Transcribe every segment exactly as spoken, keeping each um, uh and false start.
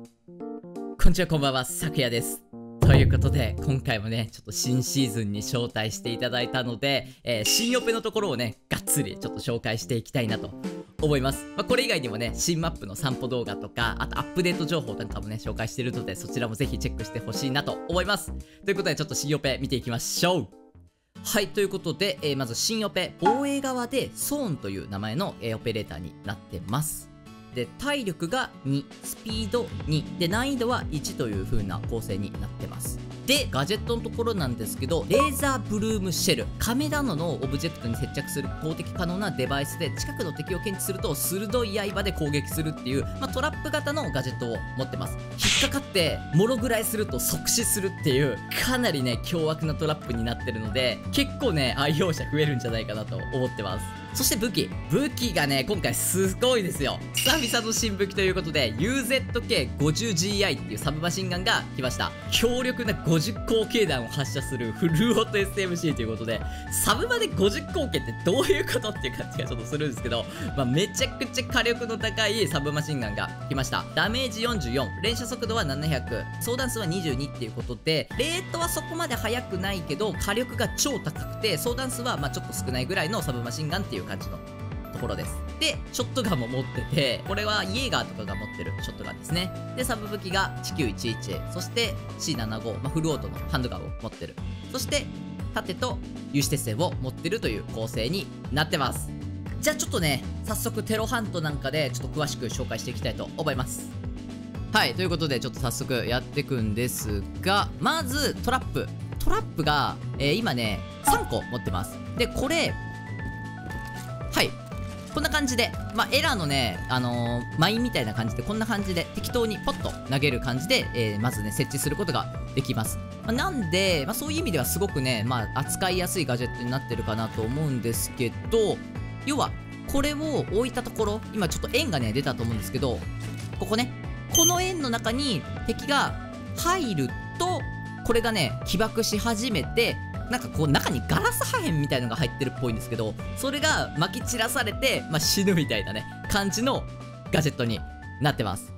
こんにちは、こんばんは、さくやです。ということで、今回もね、ちょっと新シーズンに招待していただいたので、えー、新オペのところをね、がっつりちょっと紹介していきたいなと思います。まあ、これ以外にもね、新マップの散歩動画とか、あとアップデート情報なんかもね、紹介しているので、そちらもぜひチェックしてほしいなと思います。ということで、ちょっと新オペ見ていきましょう。はい、ということで、えー、まず新オペ、防衛側でソーンという名前の、えー、オペレーターになってます。で、体力がに、スピードに、で、難易度はいちという風な構成になってます。で、ガジェットのところなんですけど、レーザーブルームシェル、亀田野のオブジェクトに接着する攻撃可能なデバイスで、近くの敵を検知すると鋭い刃で攻撃するっていう、まあ、トラップ型のガジェットを持ってます。引っかかってもろぐらいすると即死するっていう、かなりね凶悪なトラップになってるので、結構ね愛用者増えるんじゃないかなと思ってます。そして武器武器がね今回すごいですよ。久々の新武器ということで ユーゼットケーごじゅうジーアイ っていうサブマシンガンが来ました。強力なごじゅっこうけい弾を発射するフルオート エスエムシー ということで、サブマでごじゅっこうけいってどういうことっていう感じがちょっとするんですけど、まあ、めちゃくちゃ火力の高いサブマシンガンが来ました。ダメージよんじゅうよん、連射速度はななひゃく、相談数はにじゅうにっていうことで、レートはそこまで速くないけど火力が超高くて、相談数はまあちょっと少ないぐらいのサブマシンガンっていう感じのところです。で、ショットガンも持ってて、これはイエーガーとかが持ってるショットガンですね。で、サブ武器が地球いちいち、そして シーななじゅうご、まあ、フルオートのハンドガンを持ってる。そして盾と有刺鉄線を持ってるという構成になってます。じゃあちょっとね早速テロハントなんかでちょっと詳しく紹介していきたいと思います。はい、ということでちょっと早速やっていくんですが、まずトラップトラップが、えー、今ねさんこ持ってます。でこれはいこんな感じで、まあ、エラーのね、あのー、マインみたいな感じでこんな感じで適当にポッと投げる感じで、えー、まずね設置することができます。まあ、なんで、まあ、そういう意味ではすごくね、まあ、扱いやすいガジェットになってるかなと思うんですけど、要はこれを置いたところ、今ちょっと円がね出たと思うんですけど、ここねこの円の中に敵が入るとこれがね起爆し始めて、なんかこう中にガラス破片みたいのが入ってるっぽいんですけど、それが撒き散らされて、まあ、死ぬみたいなね感じのガジェットになってます。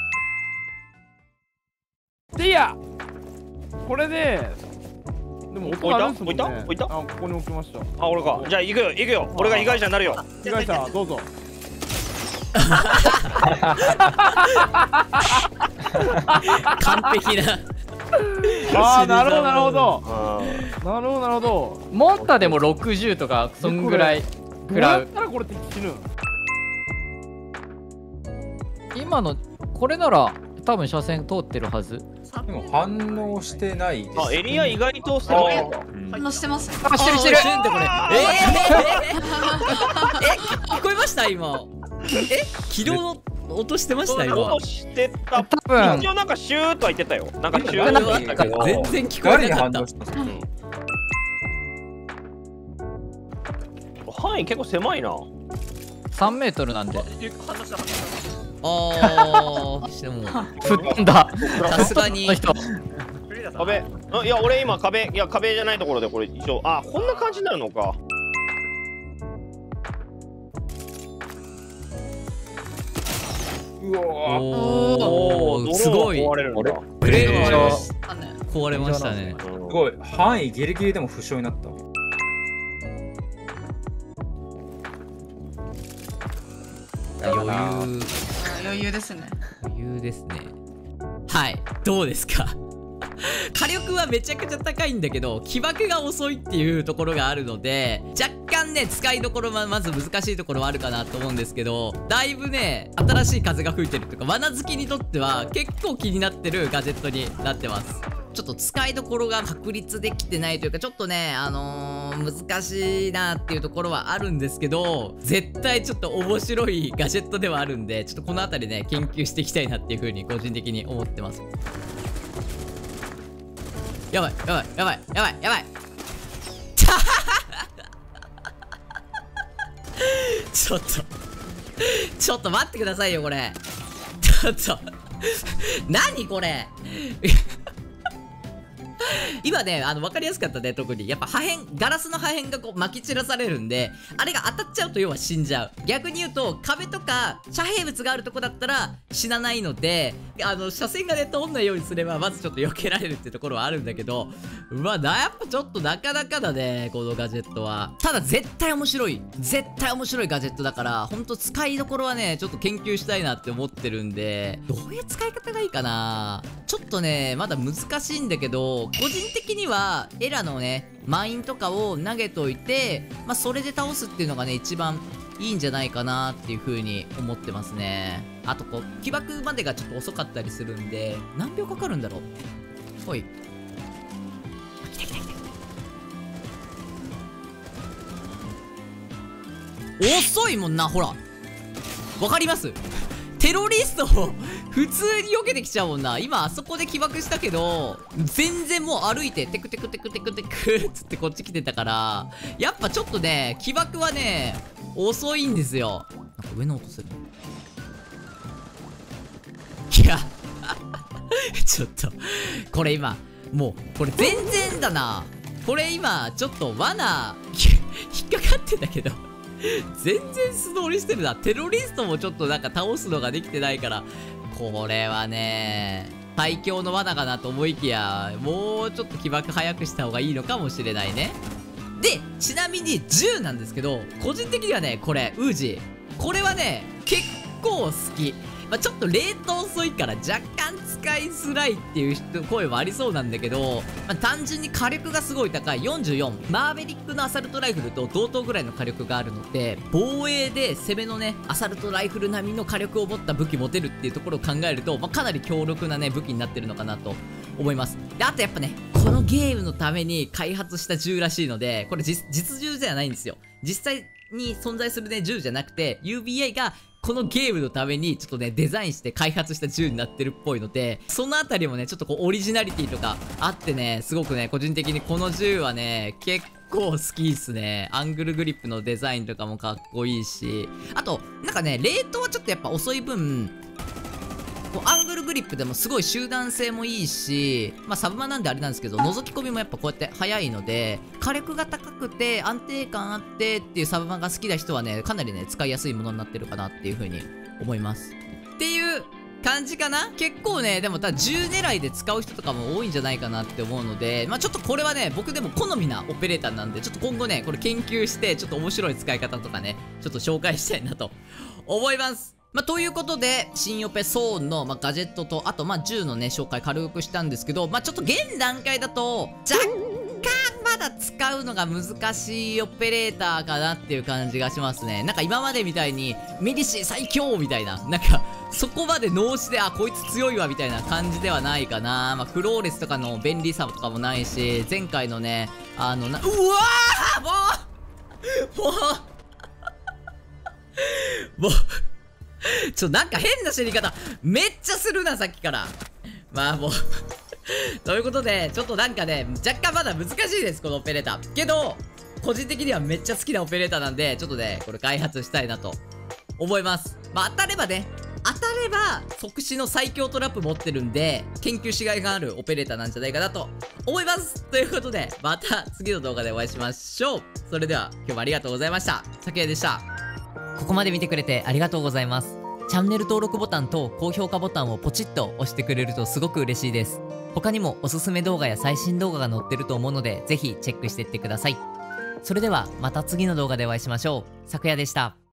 でいやこれででも音あるんすもんね。 置いた置いたあ、ここに置きました。 あ、俺か。じゃあ行くよ行くよ。俺が被害者になるよ。 被害者どうぞ。 完璧なああ、なるほどなるほどなるほどなるほど。 モンタでもろくじゅうとかそんぐらい食らう。 どうやったらこれ敵死ぬん？ 今のこれなら多分車線通ってるはず。 でも反応してないです。 あ、エリア意外と狭い。 反応してます。 あ、してるしてる。 シュンってこれ。えー、え聞こえました今。え起動の音してました今。 音してた。 多分一応なんかシューとは言ってたよ。なんかシューーとは言ったけど。 全然聞こえなかった。 範囲結構狭いな。 さんメートルなんで。 ああ、しても吹っ飛んだ。 さすがに壁。あ、いや俺今壁、いや壁じゃないところでこれ一応、あ、こんな感じになるのか。 うわおお、すごい。 壊れるんだ。 ブレードがあね壊れましたね。 すごい範囲ギリギリでも負傷になった。 余裕あ余裕ですね。 余裕ですね。はい、どうですか？火力はめちゃくちゃ高いんだけど起爆が遅いっていうところがあるので、若干ね使いどころはまず難しいところはあるかなと思うんですけど、だいぶね新しい風が吹いてるというか罠好きにとっては結構気になってるガジェットになってます。ちょっと使いどころが確立できてないというか、ちょっとねあのー、難しいなっていうところはあるんですけど、絶対ちょっと面白いガジェットではあるんで、ちょっとこの辺りね研究していきたいなっていう風に個人的に思ってます。やばいやばいやばいやばいやばいちょっとちょっと待ってくださいよこれ。ちょっと何これ今ね、あの、わかりやすかったね、特に。やっぱ破片、ガラスの破片がこう、撒き散らされるんで、あれが当たっちゃうと要は死んじゃう。逆に言うと、壁とか、遮蔽物があるとこだったら、死なないので、あの、車線がね、通んないようにすれば、まずちょっと避けられるってところはあるんだけど、まあ、な、やっぱちょっとなかなかだね、このガジェットは。ただ、絶対面白い。絶対面白いガジェットだから、ほんと使いどころはね、ちょっと研究したいなって思ってるんで、どういう使い方がいいかな。ちょっとね、まだ難しいんだけど、個人的には、エラのね、マインとかを投げといて、まあ、それで倒すっていうのがね、一番いいんじゃないかなっていう風に思ってますね。あと、こう、起爆までがちょっと遅かったりするんで、何秒かかるんだろう。ほい。あ、来た来た来た。遅いもんな、ほら。わかります？テロリストを普通に避けてきちゃうもんな。今あそこで起爆したけど、全然もう歩いてテクテクテクテクテクっつってこっち来てたから、やっぱちょっとね、起爆はね、遅いんですよ。なんか上の音する。いや、ちょっと、これ今、もう、これ全然だな。これ今、ちょっと罠、引っかかってたけど。全然素通りしてるな。テロリストもちょっとなんか倒すのができてないから、これはね、最強の罠かなと思いきや、もうちょっと起爆早くした方がいいのかもしれないね。で、ちなみに銃なんですけど、個人的にはね、これ、ウージー。これはね、結構好き。まあ、ちょっと冷凍遅いから若干使いづらいっていう人声もありそうなんだけど、まあ、単純に火力がすごい高いよんじゅうよん。マーベリックのアサルトライフルと同等ぐらいの火力があるので、防衛で攻めのね、アサルトライフル並みの火力を持った武器持てるっていうところを考えると、まあ、かなり強力なね、武器になってるのかなと思います。で、あとやっぱね、このゲームのために開発した銃らしいので、これ実、実銃じゃないんですよ。実際に存在するね、銃じゃなくて、ユービーアイ がこのゲームのためにちょっとね、デザインして開発した銃になってるっぽいので、そのあたりもね、ちょっとこうオリジナリティとかあってね、すごくね、個人的にこの銃はね、結構好きっすね。アングルグリップのデザインとかもかっこいいし、あと、なんかね、冷凍はちょっとやっぱ遅い分、こうアングルグリップでもすごい集団性もいいし、まあサブマなんであれなんですけど、覗き込みもやっぱこうやって速いので、火力が高くて安定感あってっていうサブマが好きな人はね、かなりね、使いやすいものになってるかなっていう風に思います。っていう感じかな。結構ね、でもただ銃狙いで使う人とかも多いんじゃないかなって思うので、まあちょっとこれはね、僕でも好みなオペレーターなんで、ちょっと今後ね、これ研究して、ちょっと面白い使い方とかね、ちょっと紹介したいなと思います。まあ、ということで、新オペソーンの、まあ、ガジェットと、あと、まあ、銃のね、紹介軽くしたんですけど、まあ、ちょっと現段階だと、若干まだ使うのが難しいオペレーターかなっていう感じがしますね。なんか今までみたいに、ミリシー最強みたいな、なんか、そこまで脳死で、あ、こいつ強いわみたいな感じではないかな。まあ、フローレスとかの便利さとかもないし、前回のね、あの、な、うわーもうもうもうちょ、なんか変な死に方、めっちゃするな、さっきから。まあもうということで、ちょっとなんかね、若干まだ難しいです、このオペレーター。けど、個人的にはめっちゃ好きなオペレーターなんで、ちょっとね、これ開発したいなと思います。まあ当たればね、当たれば、即死の最強トラップ持ってるんで、研究しがいがあるオペレーターなんじゃないかなと思います。ということで、また次の動画でお会いしましょう。それでは、今日もありがとうございました。さくやでした。ここまで見てくれてありがとうございます。チャンネル登録ボタンと高評価ボタンをポチッと押してくれるとすごく嬉しいです。他にもおすすめ動画や最新動画が載ってると思うので、ぜひチェックしていってください。それではまた次の動画でお会いしましょう。さくやでした。